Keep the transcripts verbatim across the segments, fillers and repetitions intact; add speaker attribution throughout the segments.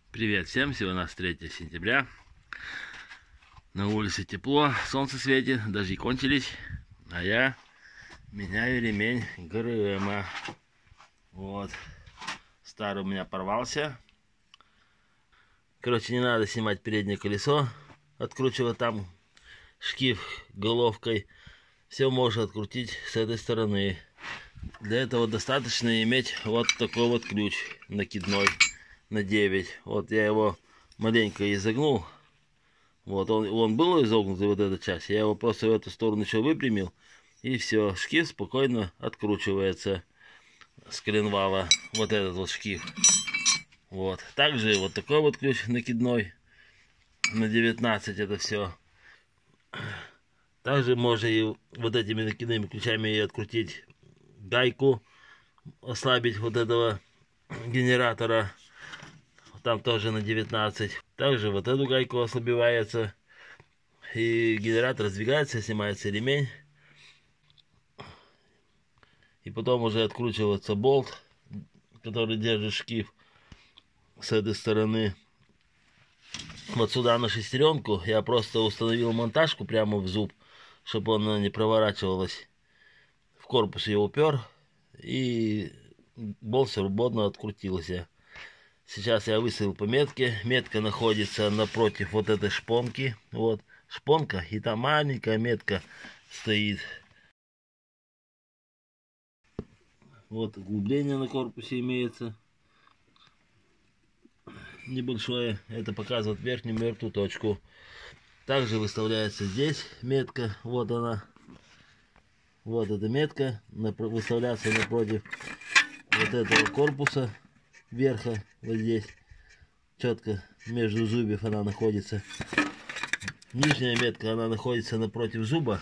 Speaker 1: Привет всем! Сегодня у нас третье сентября. На улице тепло, солнце светит, дожди кончились. А я меняю ремень ГРМа. Вот. Старый у меня порвался. Короче, не надо снимать переднее колесо, откручивать там шкив головкой. Все можно открутить с этой стороны. Для этого достаточно иметь вот такой вот ключ накидной на девять. Вот я его маленько изогнул. Вот он, он был изогнутый, вот эта часть. Я его просто в эту сторону еще выпрямил. И все, шкив спокойно откручивается с коленвала. Вот этот вот шкив. Вот. Также вот такой вот ключ накидной на девятнадцать, это все. Также можно и вот этими накидными ключами и открутить гайку, ослабить вот этого генератора. Там тоже на девятнадцать. Также вот эту гайку ослабевается. И генератор сдвигается, снимается ремень. И потом уже откручивается болт, который держит шкив с этой стороны. Вот сюда на шестеренку я просто установил монтажку прямо в зуб, чтобы она не проворачивалась. В корпус ее упер, и болт свободно открутился. Сейчас я выставил по метке. Метка находится напротив вот этой шпонки. Вот шпонка, и там маленькая метка стоит. Вот углубление на корпусе имеется. Небольшое. Это показывает верхнюю мертвую точку. Также выставляется здесь метка. Вот она. Вот эта метка. Выставляется напротив вот этого корпуса. Верха, вот здесь, четко между зубьев она находится. Нижняя метка, она находится напротив зуба,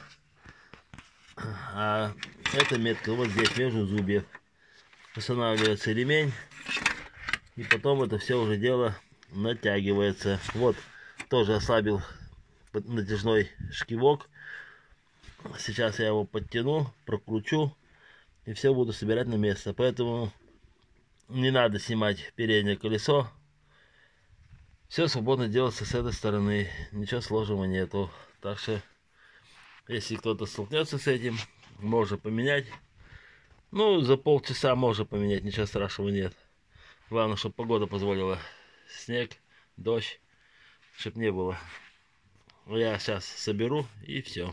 Speaker 1: а эта метка вот здесь, между зубьев. Устанавливается ремень, и потом это все уже дело натягивается. Вот, тоже ослабил натяжной шкивок. Сейчас я его подтяну, прокручу, и все буду собирать на место. Поэтому не надо снимать переднее колесо. Все свободно делается с этой стороны. Ничего сложного нету. Так что, если кто-то столкнется с этим, можно поменять. Ну, за полчаса можно поменять. Ничего страшного нет. Главное, чтобы погода позволила. Снег, дождь, чтобы не было. Я сейчас соберу, и все.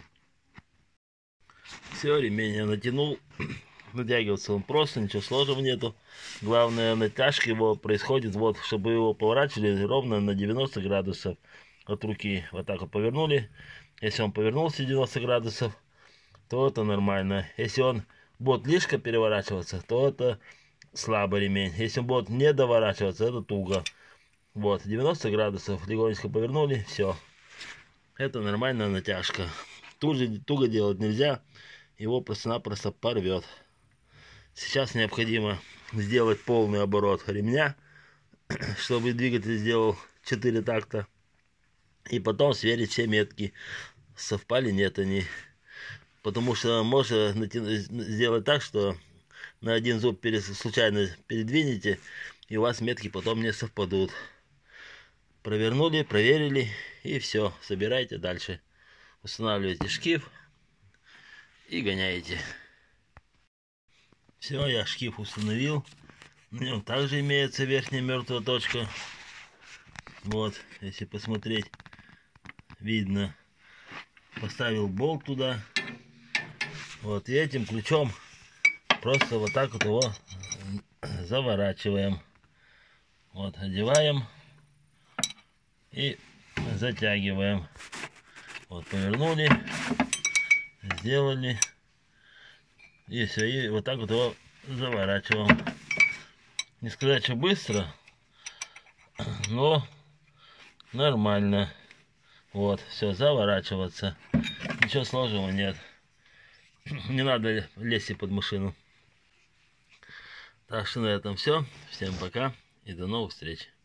Speaker 1: Все, ремень я натянул. Натягиваться он просто, ничего сложного нету. Главное, натяжка его происходит, вот, чтобы его поворачивали ровно на девяносто градусов от руки. Вот так вот повернули. Если он повернулся девяносто градусов, то это нормально. Если он будет лишка переворачиваться, то это слабый ремень. Если он будет не доворачиваться, это туго. Вот, девяносто градусов, легонечко повернули, все. Это нормальная натяжка. Тут же туго делать нельзя, его просто-напросто порвет. Сейчас необходимо сделать полный оборот ремня, чтобы двигатель сделал четыре такта. И потом сверить все метки, совпали нет они. Потому что можно сделать так, что на один зуб перес... случайно передвинете, и у вас метки потом не совпадут. Провернули, проверили, и все. Собирайте дальше. Устанавливаете шкив и гоняете. Все, я шкив установил. На нем также имеется верхняя мертвая точка. Вот, если посмотреть, видно. Поставил болт туда. Вот, и этим ключом просто вот так вот его заворачиваем. Вот, одеваем и затягиваем. Вот, повернули, сделали. И все, и вот так вот его заворачиваем. Не сказать, что быстро, но нормально. Вот, все, заворачиваться. Ничего сложного нет. Не надо лезть под машину. Так что на этом все. Всем пока и до новых встреч.